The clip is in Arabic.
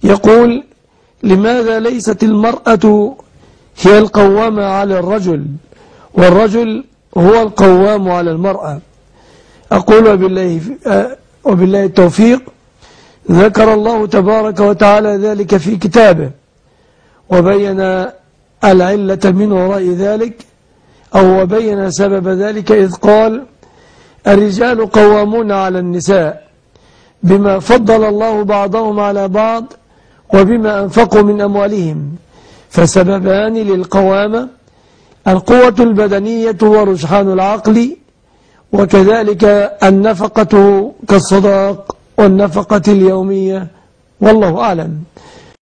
يقول: لماذا ليست المرأة هي القوامة على الرجل والرجل هو القوام على المرأة؟ أقول وبالله التوفيق. ذكر الله تبارك وتعالى ذلك في كتابه وبين العلة من وراء ذلك، أو وبين سبب ذلك، إذ قال: الرجال قوامون على النساء بما فضل الله بعضهم على بعض وبما أنفقوا من أموالهم. فسببان للقوامة: القوة البدنية ورجحان العقل، وكذلك النفقة كالصداق والنفقة اليومية، والله أعلم.